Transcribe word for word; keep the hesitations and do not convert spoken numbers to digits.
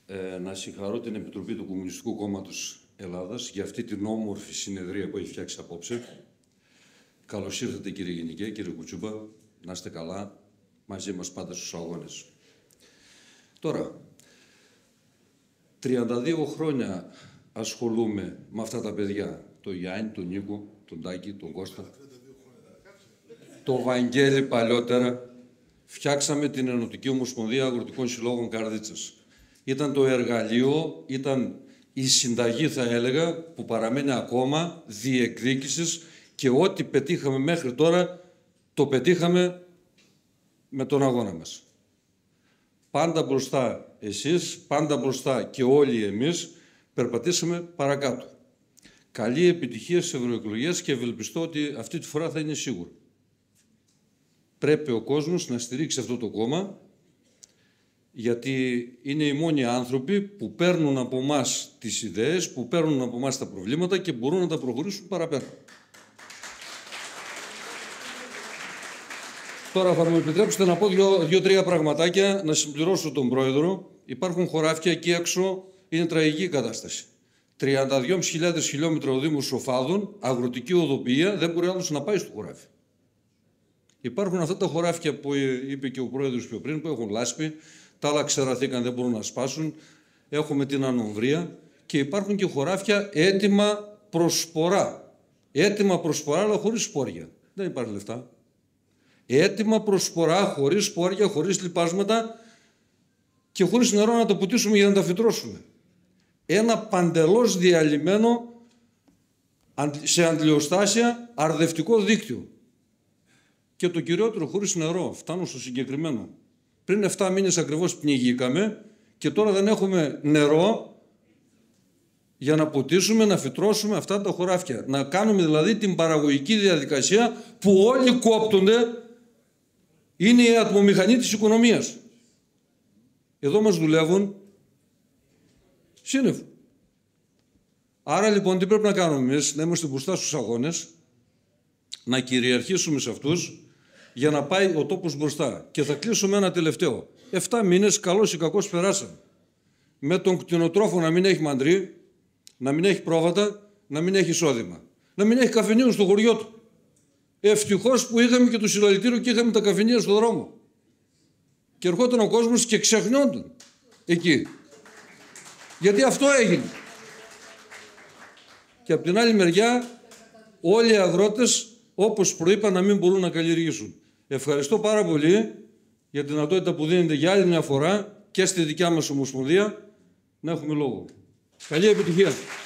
ε, να συγχαρώ την Επιτροπή του Κομμουνιστικού Κόμματος Ελλάδας για αυτή την όμορφη συνεδρία που έχει φτιάξει απόψε. Καλώς ήρθατε, κύριε Γενικέ, κύριε Κουτσούμπα. Να είστε καλά, μαζί μας πάντα στους αγώνες. Τώρα, τριάντα δύο χρόνια ασχολούμαι με αυτά τα παιδιά. Τον Γιάννη, τον Νίκο, τον Τάκη, τον Κώστα. Το Βαγγέλη παλιότερα. Φτιάξαμε την Ενωτική Ομοσπονδία Αγροτικών Συλλόγων Καρδίτσας. Ήταν το εργαλείο, ήταν η συνταγή, θα έλεγα, που παραμένει ακόμα διεκδίκησης και ό,τι πετύχαμε μέχρι τώρα, το πετύχαμε με τον αγώνα μας. Πάντα μπροστά εσείς, πάντα μπροστά και όλοι εμείς, περπατήσαμε παρακάτω. Καλή επιτυχία στις ευρωεκλογές και ευελπιστώ ότι αυτή τη φορά θα είναι σίγουρο. Πρέπει ο κόσμος να στηρίξει αυτό το κόμμα, γιατί είναι οι μόνοι άνθρωποι που παίρνουν από εμάς τις ιδέες, που παίρνουν από εμάς τα προβλήματα και μπορούν να τα προχωρήσουν παραπέρα. Τώρα θα μου επιτρέψετε να πω δύο-τρία πραγματάκια, να συμπληρώσω τον Πρόεδρο. Υπάρχουν χωράφια εκεί έξω, είναι τραγική η κατάσταση. τριάντα δύο χιλιάδες χιλιόμετρα ο Δήμος Σοφάδων, αγροτική οδοποιία, δεν μπορεί άλλος να πάει στο χωράφι. Υπάρχουν αυτά τα χωράφια που είπε και ο Πρόεδρος πιο πριν, που έχουν λάσπη, τα άλλα ξεραθήκαν, δεν μπορούν να σπάσουν. Έχουμε την ανομβρία και υπάρχουν και χωράφια έτοιμα προς σπορά. Έτοιμα προς σπορά, αλλά χωρίς σπόρια. Δεν υπάρχει λεφτά. Έτοιμα προς σπορά, χωρίς σπόρια, χωρίς λιπάσματα και χωρίς νερό να τα πουτίσουμε για να τα φυτρώσουμε. Ένα παντελώς διαλυμένο σε αντιλιοστάσια αρδευτικό δίκτυο. Και το κυριότερο, χωρίς νερό. Φτάνω στο συγκεκριμένο. Πριν εφτά μήνες ακριβώς πνιγήκαμε και τώρα δεν έχουμε νερό για να ποτίσουμε, να φυτρώσουμε αυτά τα χωράφια. Να κάνουμε δηλαδή την παραγωγική διαδικασία που όλοι κόπτονται. Είναι η ατμομηχανή της οικονομίας. Εδώ μας δουλεύουν σύννεφο. Άρα λοιπόν τι πρέπει να κάνουμε εμείς? Να είμαστε μπροστά στους αγώνες, να κυριαρχήσουμε σε αυτούς για να πάει ο τόπος μπροστά. Και θα κλείσουμε ένα τελευταίο. Εφτά μήνες καλώς ή κακώς περάσαμε. Με τον κτηνοτρόφο να μην έχει μαντρί, να μην έχει πρόβατα, να μην έχει εισόδημα. Να μην έχει καφενείο στο χωριό του. Ευτυχώς που είχαμε και το συλλαλητήριο και είχαμε τα καφενεία στον δρόμο. Και ερχόταν ο κόσμος και ξεχνιόταν εκεί. Γιατί αυτό έγινε. Και από την άλλη μεριά όλοι οι αγρότες, όπως προείπα, να μην μπορούν να καλλιεργήσουν. Ευχαριστώ πάρα πολύ για την δυνατότητα που δίνετε για άλλη μια φορά και στη δικιά μας Ομοσπονδία να έχουμε λόγο. Καλή επιτυχία.